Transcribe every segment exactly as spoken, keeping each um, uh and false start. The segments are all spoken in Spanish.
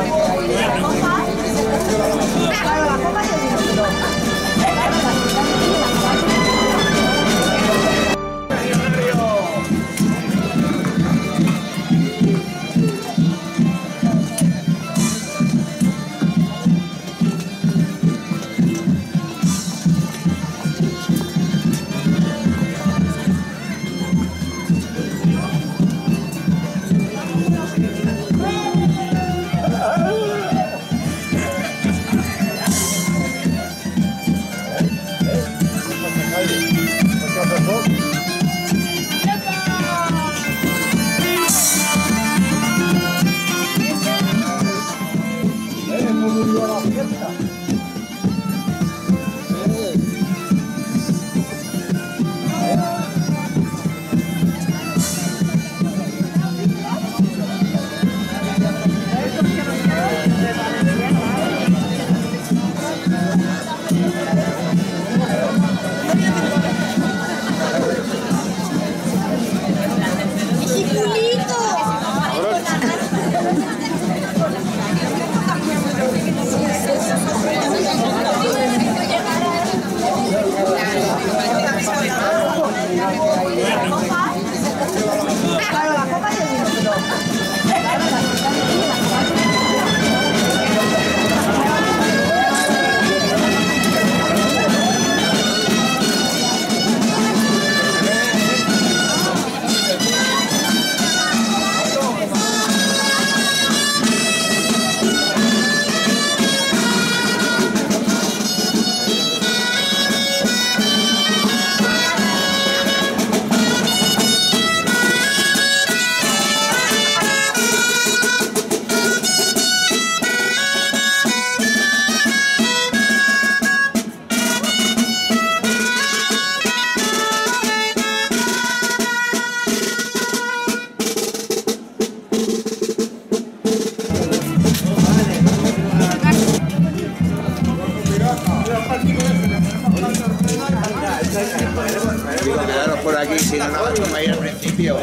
Quedaros por aquí, si no, no vamos a ir al principio.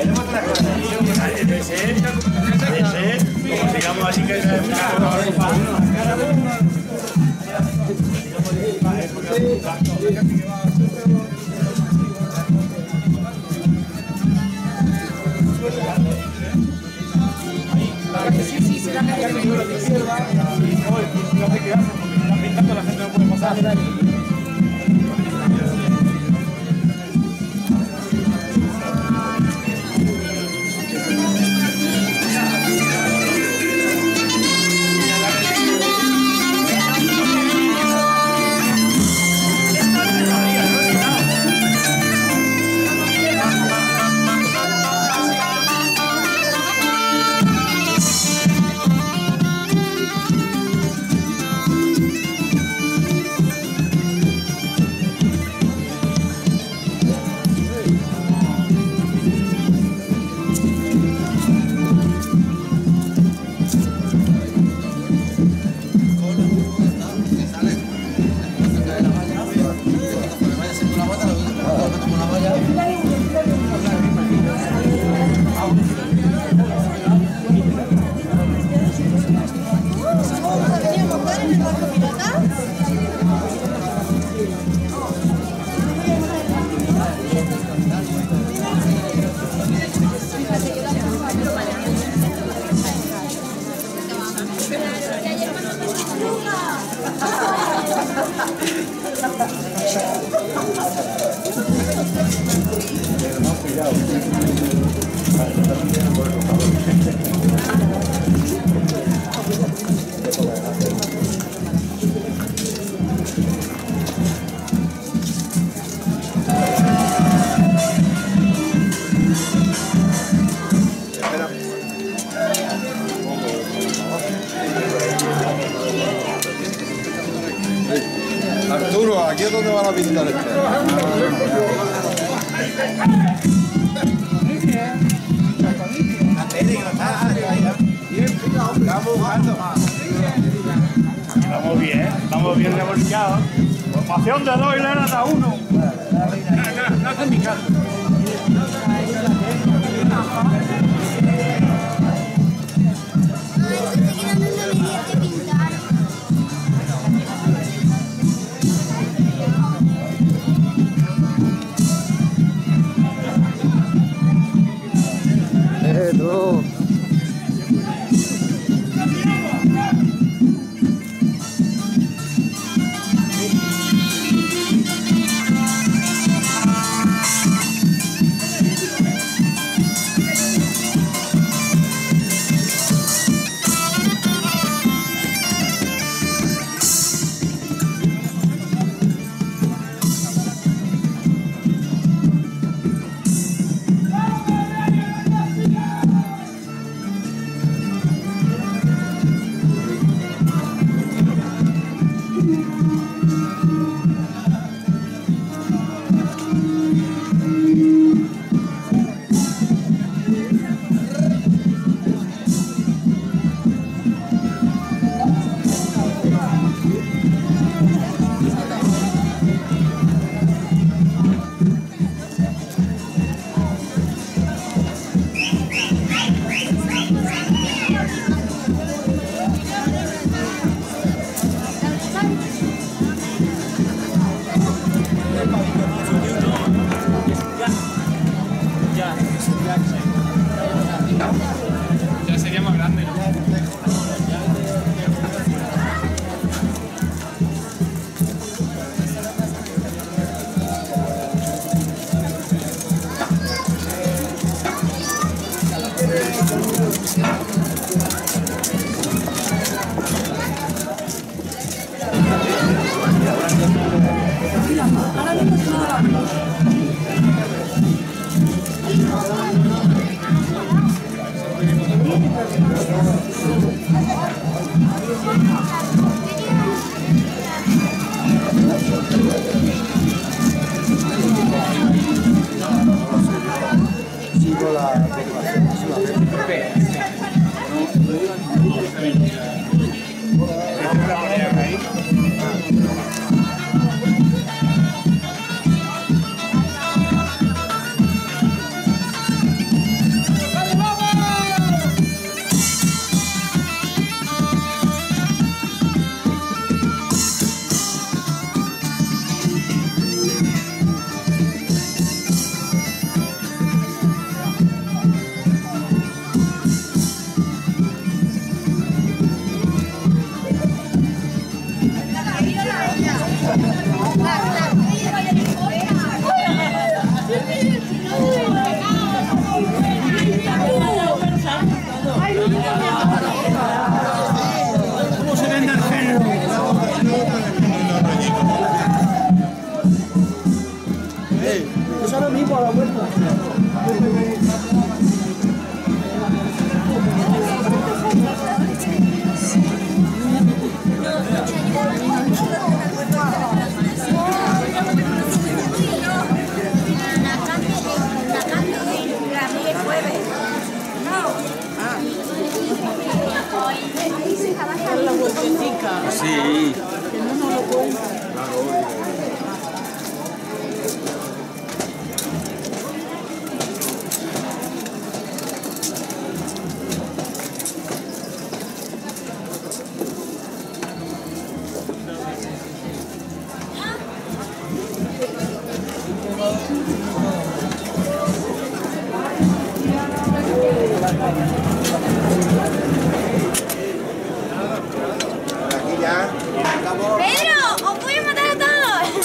Ese, ese, digamos así que... Sí, sí, será que hay que lo que sirva. Y no, no sé qué hacen, porque están pintando, la gente no puede pasar. Arturo, ¿aquí es donde van a pintar esto? Vamos bien, vamos bien revolcados. Formación de dos hileras a uno. No, no hacen mi caso. Ay, estoy quedando una medida.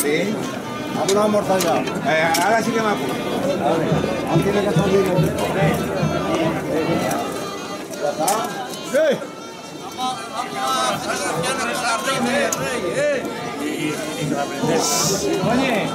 Sí. Vamos a almorzar ya. Eh, ahora sí que me apunto. Aún tiene que salir. ¿Ya está? Sí. Oye.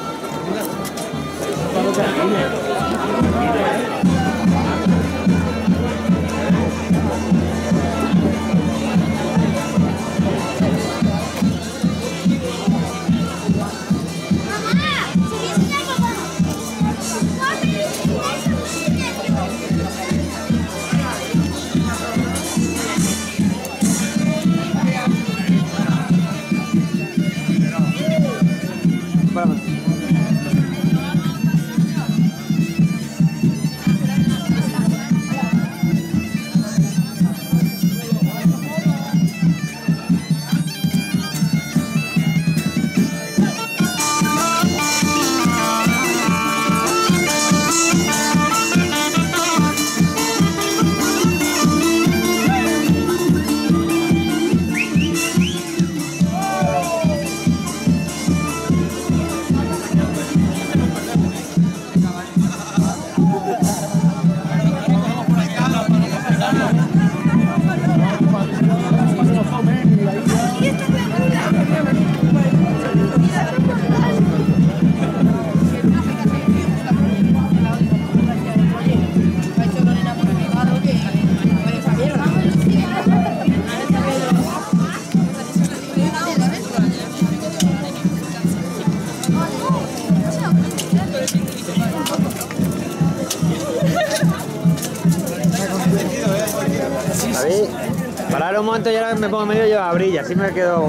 David, parar un momento y ahora me pongo en medio y yo a abrir, así me quedo.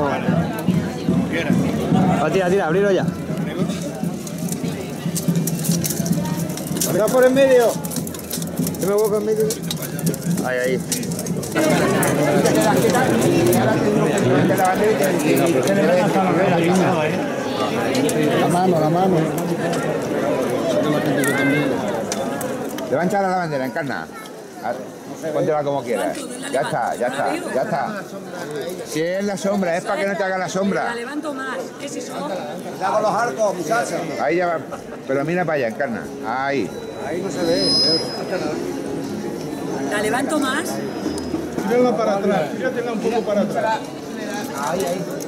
Oh, tira, tira, abrilo ya. Está por en medio. Yo me hueco en medio. Ahí, ahí. La mano, la mano. Levanta la bandera, encarna. Póntela como quieras. Ya está, ya está, ya está. Si es la sombra, es para que no te haga la sombra. La levanto más. ¿Qué es eso? Ya con los arcos, muchachos. Ahí ya va. Pero mira para allá, encarna. Ahí. Ahí no se ve. La levanto más. Tírala para atrás, tíratela un poco para atrás. Ahí, ahí.